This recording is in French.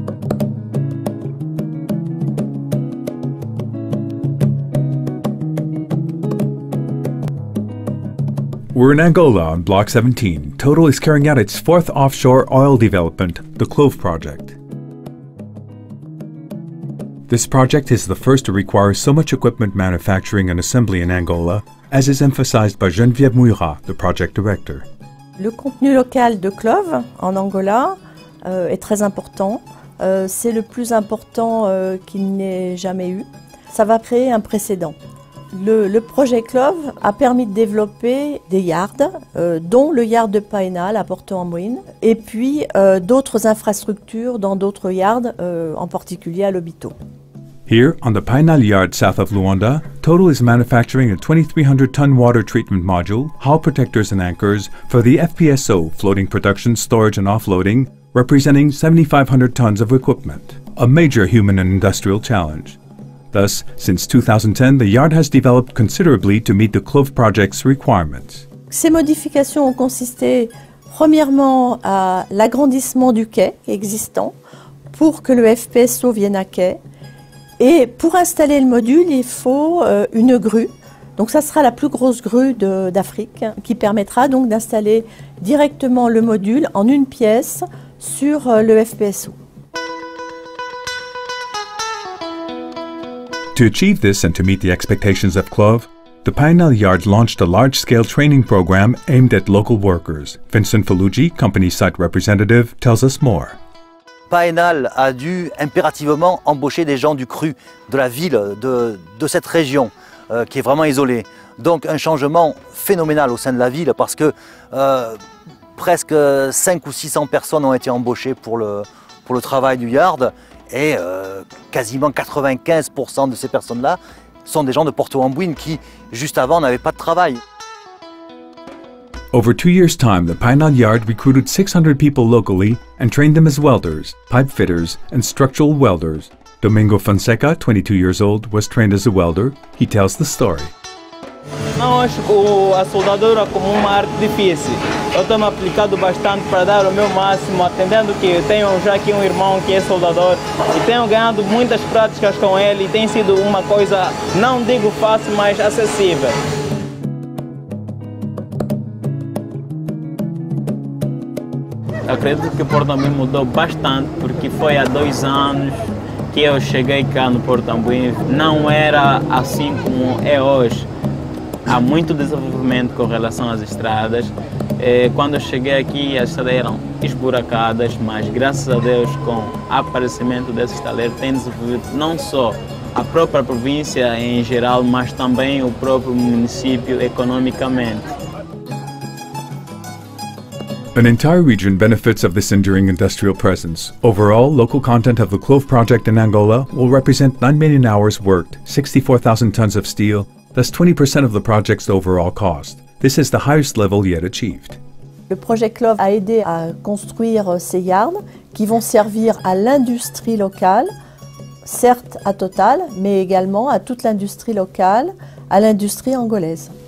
We're in Angola on Block 17. Total is carrying out its fourth offshore oil development, the CLOVE project. This project is the first to require so much equipment manufacturing and assembly in Angola, as is emphasized by Geneviève Mouira, the project director. Le contenu local de CLOVE en Angola est très important. C'est le plus important qu'il n'ait jamais eu. Ça va créer un précédent. Le projet CLOVE a permis de développer des yards, dont le yard de Paenal à Porto-Amboine, et puis d'autres infrastructures dans d'autres yards, en particulier à Lobito. Here, on the Paenal yard south of Luanda, Total is manufacturing a 2,300-ton water treatment module, hull protectors and anchors for the FPSO, floating production, storage and offloading, representing 7,500 tons of equipment, a major human and industrial challenge. Thus, since 2010, the yard has developed considerably to meet the CLOVE project's requirements. Ces modifications ont consisté premièrement à l'agrandissement du quai existant pour que le FPSO vienne à quai. Et pour installer le module, il faut une grue. Donc ça sera la plus grosse grue d'Afrique qui permettra donc d'installer directement le module en une pièce sur le FPSO. To achieve this and to meet the expectations of CLOVE, the Paenal Yard launched a large-scale training program aimed at local workers. Vincent Faluji, company site representative, tells us more. Paenal a dû impérativement embaucher des gens du cru, de la ville, de cette région qui est vraiment isolée. Donc un changement phénoménal au sein de la ville parce que presque 500 ou 600 personnes ont été embauchées pour le travail du yard. Et quasiment 95% de ces personnes-là sont des gens de Porto-Amboine qui, juste avant, n'avaient pas de travail. Over 2 years' time, the Paenal Yard recruited 600 people locally and trained them as welders, pipe fitters, and structural welders. Domingo Fonseca, 22 years old, was trained as a welder. He tells the story. Não acho a soldadura como uma arte difícil. Eu estou me aplicando bastante para dar o meu máximo, atendendo que tenho já aqui um irmão que é soldador e tenho ganhado muitas práticas com ele e tem sido uma coisa, não digo fácil, mas acessível. Acredito que Porto-Amboine mudou bastante porque foi há 2 anos que eu cheguei cá no Porto-Amboine. Não era assim como é hoje. Há muito desenvolvimento com relação às estradas. Quando eu cheguei aqui, as estradas eram esburacadas, mas graças a Deus, com o aparecimento desses taleiros, tem desenvolvido não só a própria província em geral, mas também o próprio município economicamente. An entire region benefits of this enduring industrial presence. Overall, local content of the CLOVE project in Angola will represent 9 million hours worked, 64,000 tons of steel, thus 20% of the project's overall cost. This is the highest level yet achieved. Le projet CLOVE a aidé à construire ces yards qui vont servir à l'industrie locale, certes à Total, mais également à toute l'industrie locale, à l'industrie angolaise.